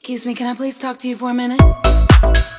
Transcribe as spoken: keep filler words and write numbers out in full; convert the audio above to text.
Excuse me, can I please talk to you for a minute?